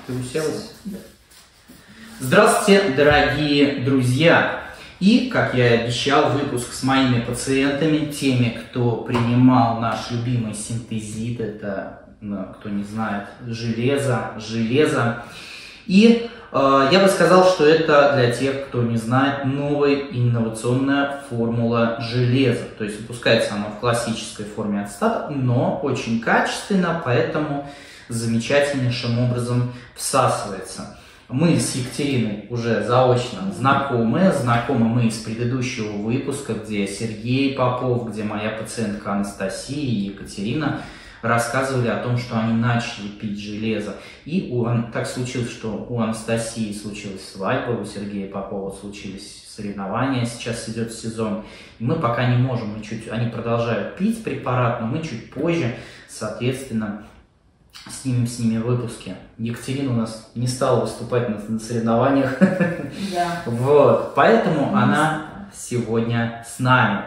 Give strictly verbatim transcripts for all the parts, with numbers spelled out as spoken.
Ты уселась? Да. Здравствуйте, дорогие друзья! И, как я и обещал, выпуск с моими пациентами, теми, кто принимал наш любимый синтезит, это, кто не знает, железо, железо. И э, я бы сказал, что это для тех, кто не знает, новая инновационная формула железа. То есть выпускается оно в классической форме ацетата, но очень качественно, поэтому замечательнейшим образом всасывается. Мы с Екатериной уже заочно знакомы. Знакомы мы из предыдущего выпуска, где Сергей Попов, где моя пациентка Анастасия и Екатерина рассказывали о том, что они начали пить железо. И у, так случилось, что у Анастасии случилась свадьба, у Сергея Попова случились соревнования, сейчас идет сезон. И мы пока не можем, мы чуть, они продолжают пить препарат, но мы чуть позже, соответственно, снимем с ними выпуски. Екатерина у нас не стала выступать на, на соревнованиях. Да. Вот, поэтому mm-hmm. она сегодня с нами.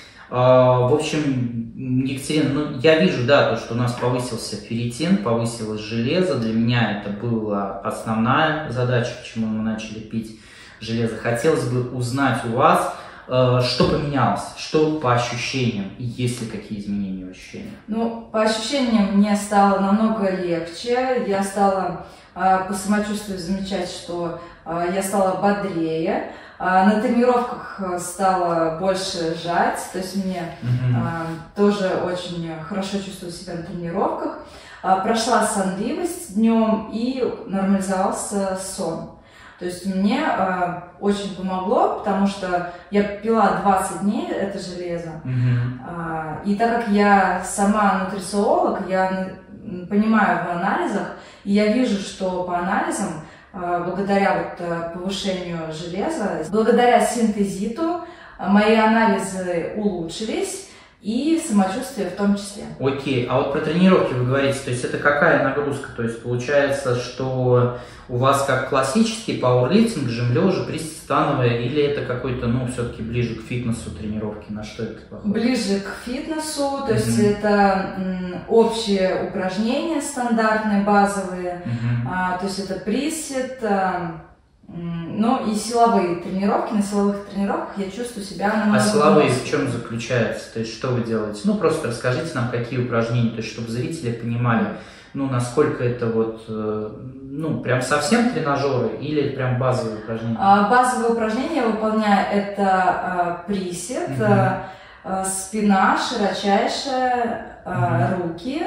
В общем, Екатерина, ну, я вижу, да, то, что у нас повысился ферритин, повысилось железо. Для меня это была основная задача, почему мы начали пить железо. Хотелось бы узнать у вас, что поменялось, что по ощущениям, и есть ли какие изменения в ощущениях? Ну, по ощущениям мне стало намного легче. Я стала по самочувствию замечать, что я стала бодрее. На тренировках стало больше жать, то есть мне mm-hmm. а, тоже очень хорошо чувствую себя на тренировках. А, прошла сонливость днем и нормализовался сон. То есть мне а, очень помогло, потому что я пила двадцать дней это железо. Mm-hmm. а, и так как я сама нутрициолог, я понимаю в анализах, и я вижу, что по анализам благодаря вот повышению железа, благодаря синтезиту мои анализы улучшились и самочувствие в том числе. Окей, а вот про тренировки вы говорите, то есть это какая нагрузка? То есть получается, что у вас как классический пауэрлифтинг, жим лежа, присед становая, или это какой-то, ну, все-таки ближе к фитнесу тренировки? На что это похоже? Ближе к фитнесу, то есть mm-hmm. это м, общие упражнения стандартные, базовые, mm-hmm. а, то есть это присед, а, м, ну и силовые тренировки. На силовых тренировках я чувствую себя намного. А силовые в чем заключаются? То есть что вы делаете? Ну, просто расскажите нам, какие упражнения, то есть чтобы зрители понимали, ну, насколько это вот, ну, прям совсем тренажеры или прям базовые упражнения? А, базовые упражнения я выполняю, это а, присед, угу. а, спина широчайшая, а, угу. руки,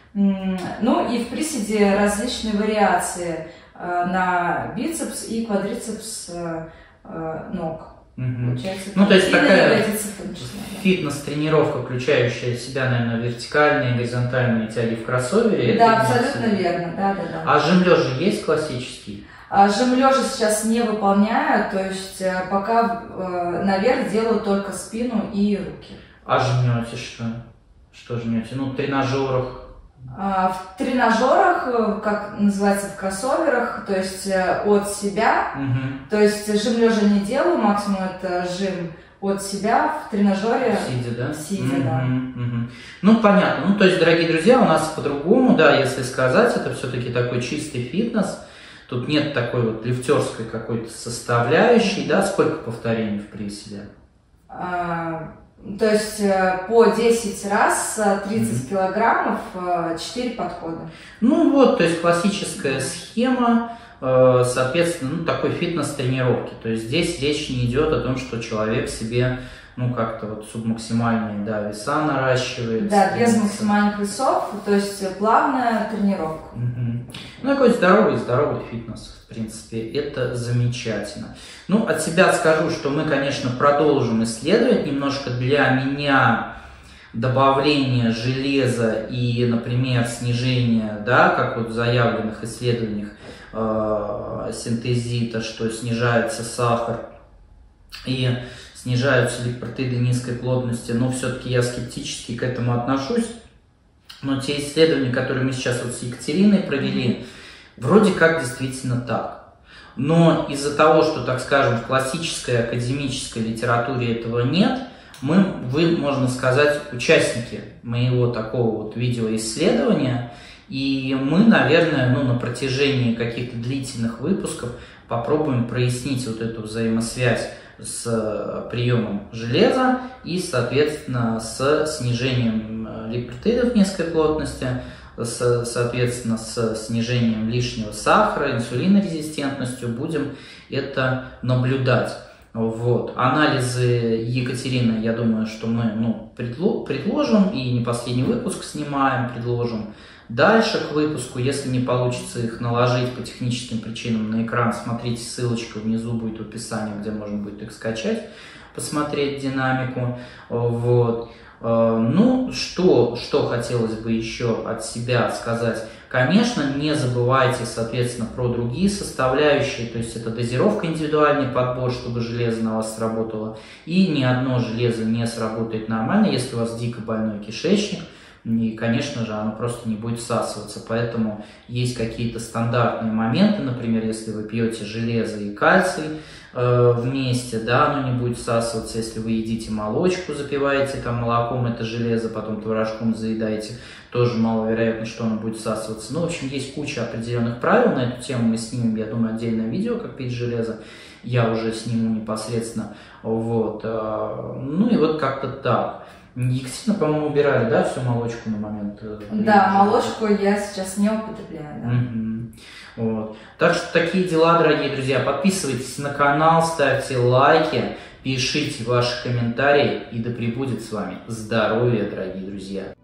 ну и в приседе различные вариации а, на бицепс и квадрицепс а, ног. Угу. Ну, то есть такая фитнес-тренировка, включающая в себя, наверное, вертикальные, горизонтальные тяги в кроссовере. Да, абсолютно верно, да, да, да. А жим лежа есть классический? А жим лежа сейчас не выполняю, то есть пока э, наверх делаю только спину и руки. А жмете что? Что жмете? Ну, в тренажерах? А, в тренажерах, как называется, в кроссоверах, то есть от себя, угу. то есть жим лежа не делаю, максимум это жим от себя в тренажере. Сидя, да? Сидя, угу, да. Угу. Ну, понятно. Ну, то есть, дорогие друзья, у нас по-другому, да, если сказать, это все-таки такой чистый фитнес. Тут нет такой вот лифтерской какой-то составляющей, да? Сколько повторений в приседе? А... То есть по десять раз, тридцать mm-hmm. килограммов, четыре подхода. Ну вот, то есть классическая схема, соответственно, ну, такой фитнес-тренировки. То есть здесь речь не идет о том, что человек себе, ну, как-то вот субмаксимальные, да, веса наращивает. Да, без максимальных весов, то есть плавная тренировка. Mm-hmm. Ну, такой здоровый, здоровый фитнес. В принципе, это замечательно. Ну, от себя скажу, что мы, конечно, продолжим исследовать. Немножко для меня добавление железа и, например, снижение, да, как вот в заявленных исследованиях э, синтезита, что снижается сахар и снижаются липопротеиды низкой плотности, но все-таки я скептически к этому отношусь. Но те исследования, которые мы сейчас вот с Екатериной провели, вроде как действительно так. Но из-за того, что, так скажем, в классической академической литературе этого нет, мы, вы, можно сказать, участники моего такого вот видеоисследования, И мы, наверное, ну, на протяжении каких-то длительных выпусков попробуем прояснить вот эту взаимосвязь с приемом железа и, соответственно, с снижением липептидов низкой плотности, с, соответственно, с снижением лишнего сахара, инсулинорезистентностью будем это наблюдать. Вот. Анализы Екатерины, я думаю, что мы ну, предложим, и не последний выпуск снимаем, предложим дальше к выпуску. Если не получится их наложить по техническим причинам на экран, смотрите, ссылочка внизу будет в описании, где можно будет их скачать, посмотреть динамику. Вот. Ну, что, что хотелось бы еще от себя сказать. Конечно, не забывайте, соответственно, про другие составляющие, то есть это дозировка, индивидуальный подбор, чтобы железо на вас сработало, и ни одно железо не сработает нормально, если у вас дико больной кишечник, и, конечно же, оно просто не будет всасываться, поэтому есть какие-то стандартные моменты, например, если вы пьете железо и кальций э, вместе, да, оно не будет всасываться, если вы едите молочку, запиваете там молоком это железо, потом творожком заедаете, тоже маловероятно, что оно будет всасываться. Ну, в общем, есть куча определенных правил на эту тему, мы снимем, я думаю, отдельное видео, как пить железо, я уже сниму непосредственно, вот, ну и вот как-то так. Екатерина, по-моему, убирали, да, всю молочку на момент? Да, молочку я сейчас не употребляю, да. Угу. Вот. Так что такие дела, дорогие друзья. Подписывайтесь на канал, ставьте лайки, пишите ваши комментарии, и да пребудет с вами здоровье, дорогие друзья.